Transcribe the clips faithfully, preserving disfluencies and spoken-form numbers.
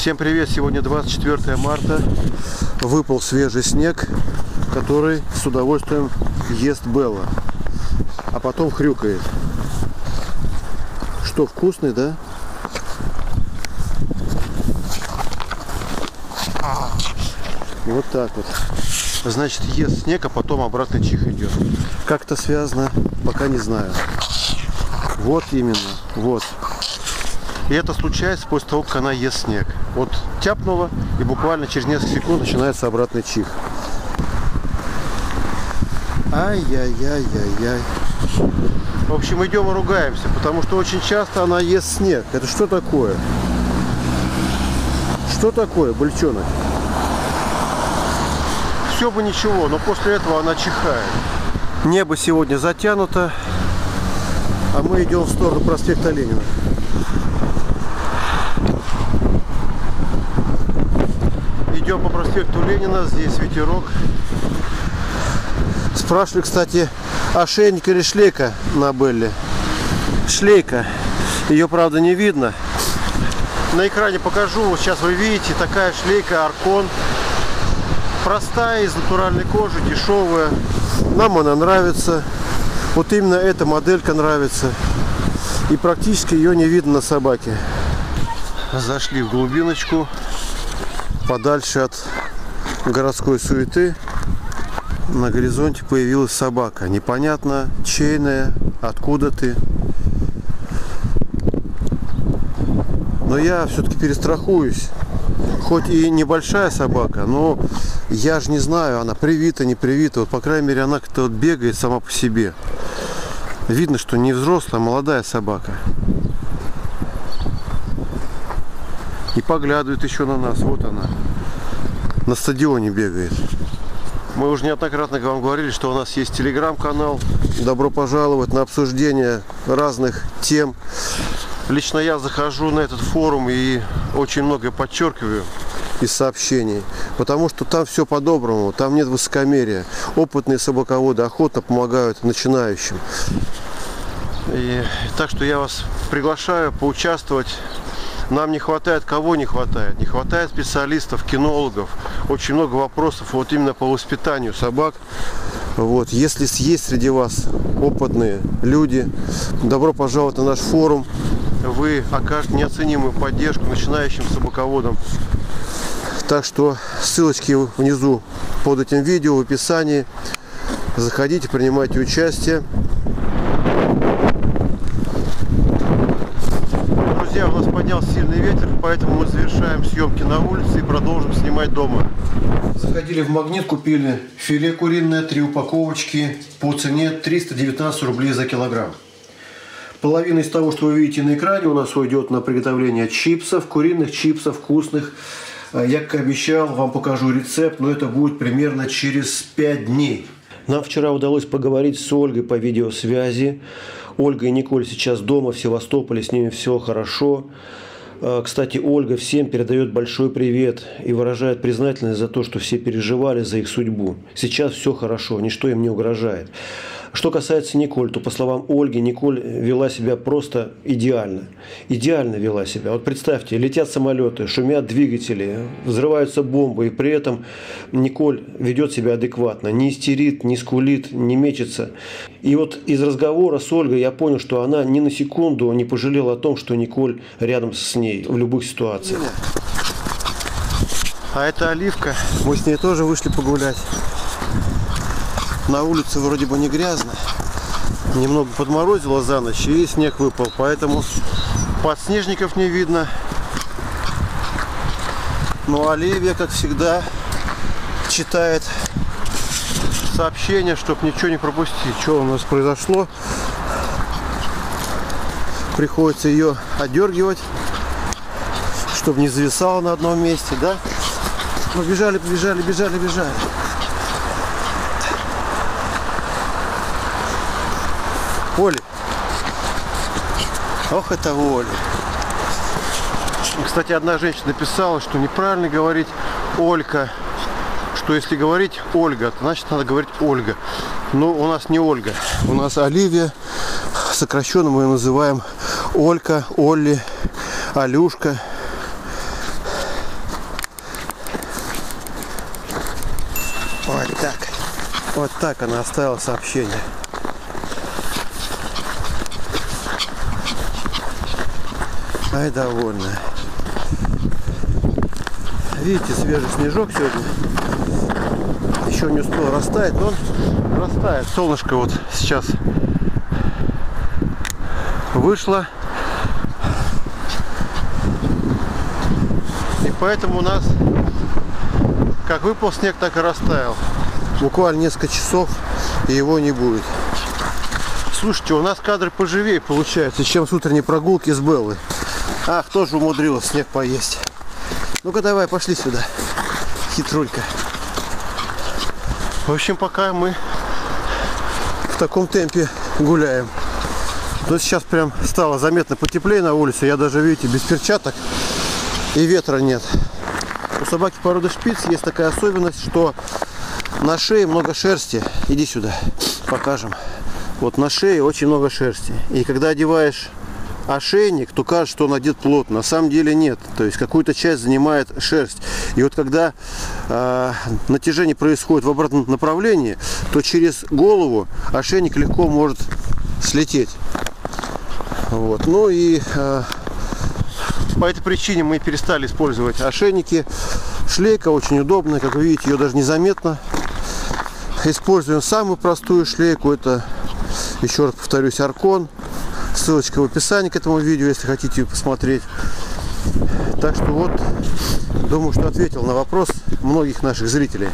Всем привет! Сегодня двадцать четвёртое марта. Выпал свежий снег, который с удовольствием ест Белла, а потом хрюкает. Что, вкусный, да? Вот так вот. Значит, ест снег, а потом обратно чих идет. Как это связано, пока не знаю. Вот именно, вот. И это случается после того, как она ест снег. Вот тяпнула, и буквально через несколько секунд начинается обратный чих. Ай-яй-яй-яй-яй. В общем, идем и ругаемся, потому что очень часто она ест снег. Это что такое? Что такое, бычонок? Все бы ничего, но после этого она чихает. Небо сегодня затянуто, а мы идем в сторону проспекта Ленина. Идем по проспекту Ленина, здесь ветерок. Спрашивали, кстати, ошейник или шлейка на Белле. Шлейка. Ее, правда, не видно. На экране покажу. Вот сейчас вы видите, такая шлейка Аркон. Простая, из натуральной кожи, дешевая. Нам она нравится. Вот именно эта моделька нравится. И практически ее не видно на собаке. Зашли в глубиночку, подальше от городской суеты. На горизонте появилась собака. Непонятно, чейная, откуда ты. Но я все-таки перестрахуюсь. Хоть и небольшая собака, но я же не знаю, она привита, не привита. Вот, по крайней мере, она как-то вот бегает сама по себе. Видно, что не взрослая, а молодая собака. И поглядывает еще на нас. Вот она. На стадионе бегает. Мы уже неоднократно вам говорили, что у нас есть телеграм-канал. Добро пожаловать на обсуждение разных тем. Лично я захожу на этот форум и очень многое подчеркиваю из сообщений, потому что там все по-доброму, там нет высокомерия. Опытные собаководы охотно помогают начинающим. И, так что я вас приглашаю поучаствовать. Нам не хватает, кого не хватает? Не хватает специалистов, кинологов. Очень много вопросов вот именно по воспитанию собак. Вот. Если есть среди вас опытные люди, добро пожаловать на наш форум. Вы окажете неоценимую поддержку начинающим собаководам. Так что ссылочки внизу под этим видео в описании. Заходите, принимайте участие. Друзья, у нас поднялся сильный ветер, поэтому мы завершаем съемки на улице и продолжим снимать дома. Заходили в Магнит, купили филе куриное, три упаковочки по цене триста девятнадцать рублей за килограмм. Половина из того, что вы видите на экране, у нас уйдет на приготовление чипсов, куриных чипсов вкусных. Я, как обещал, вам покажу рецепт, но это будет примерно через пять дней. Нам вчера удалось поговорить с Ольгой по видеосвязи. Ольга и Николь сейчас дома в Севастополе, с ними все хорошо. Кстати, Ольга всем передает большой привет и выражает признательность за то, что все переживали за их судьбу. Сейчас все хорошо, ничто им не угрожает. Что касается Николь, то, по словам Ольги, Николь вела себя просто идеально. Идеально вела себя. Вот представьте, летят самолеты, шумят двигатели, взрываются бомбы, и при этом Николь ведет себя адекватно. Не истерит, не скулит, не мечется. И вот из разговора с Ольгой я понял, что она ни на секунду не пожалела о том, что Николь рядом с ней в любых ситуациях. А это Оливка. Мы с ней тоже вышли погулять. На улице вроде бы не грязно. Немного подморозило за ночь и снег выпал. Поэтому подснежников не видно. Но Оливия, как всегда, читает сообщения, чтобы ничего не пропустить. Что у нас произошло? Приходится ее отдергивать, чтобы не зависала на одном месте, да? Побежали, побежали, бежали, бежали. Оля. Ох, это Оля. Кстати, одна женщина написала, что неправильно говорить Олька. Что если говорить Ольга, то значит надо говорить Ольга. Но у нас не Ольга. У нас Оливия. Сокращенно мы ее называем Олька, Олли, Алюшка. Вот так она оставила сообщение. Ай, довольная. Видите, свежий снежок сегодня. Еще не успел растаять, но он растает. Солнышко вот сейчас вышло. И поэтому у нас как выпал снег, так и растаял. Буквально несколько часов, и его не будет. Слушайте, у нас кадры поживее получаются, чем с утренней прогулки с Беллой. Ах, тоже умудрилась снег поесть. Ну-ка давай, пошли сюда, хитрулька. В общем, пока мы в таком темпе гуляем. Но сейчас прям стало заметно потеплее на улице. Я даже, видите, без перчаток, и ветра нет. У собаки породы шпиц есть такая особенность, что на шее много шерсти. Иди сюда, покажем. Вот на шее очень много шерсти. И когда одеваешь ошейник, то кажется, что он одет плотно. На самом деле нет. То есть какую-то часть занимает шерсть. И вот когда э, натяжение происходит в обратном направлении, то через голову ошейник легко может слететь. Вот. Ну и э, по этой причине мы перестали использовать ошейники. Шлейка очень удобная, как вы видите, ее даже незаметно. Используем самую простую шлейку. Это, еще раз повторюсь, Аркон. Ссылочка в описании к этому видео, если хотите ее посмотреть. Так что вот, думаю, что ответил на вопрос многих наших зрителей.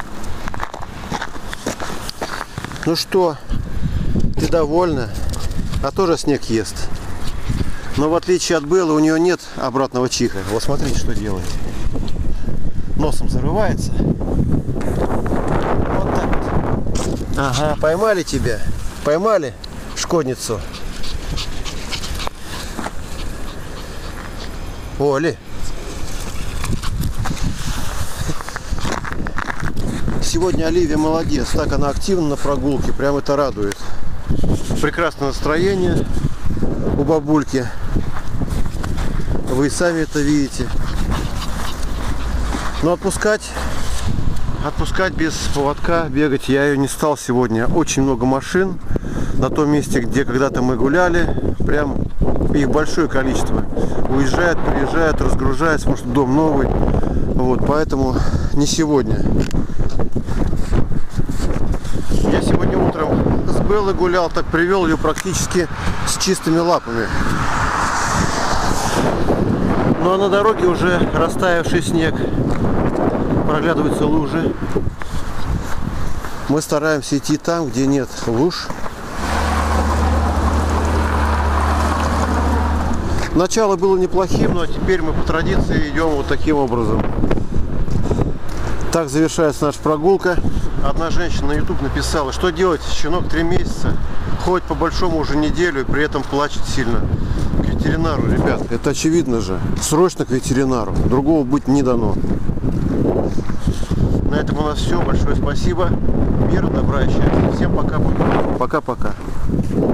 Ну что, ты довольна? А тоже снег ест. Но в отличие от Беллы, у нее нет обратного чиха. Вот смотрите, что делает. Носом зарывается. Вот так вот. Ага, поймали тебя. Поймали шкодницу. Оли. Сегодня Оливия молодец. Так она активна на прогулке. Прям это радует. Прекрасное настроение у бабульки. Вы сами это видите. Но отпускать, отпускать без поводка, бегать я ее не стал сегодня. Очень много машин на том месте, где когда-то мы гуляли. Прям их большое количество. Уезжают, приезжают, разгружаются, потому что дом новый. Вот, поэтому не сегодня. Я сегодня утром с Беллой гулял, так привел ее практически с чистыми лапами. Ну а на дороге уже растаявший снег, проглядываются лужи. Мы стараемся идти там, где нет луж. Начало было неплохим, но теперь мы по традиции идем вот таким образом. Так завершается наша прогулка. Одна женщина на YouTube написала, что делать, щенок три месяца, ходит по большому уже неделю и при этом плачет сильно. К ветеринару, ребят, это очевидно же. Срочно к ветеринару, другого быть не дано. На этом у нас все. Большое спасибо. Мира, добра и счастья. Всем пока-пока. Пока-пока.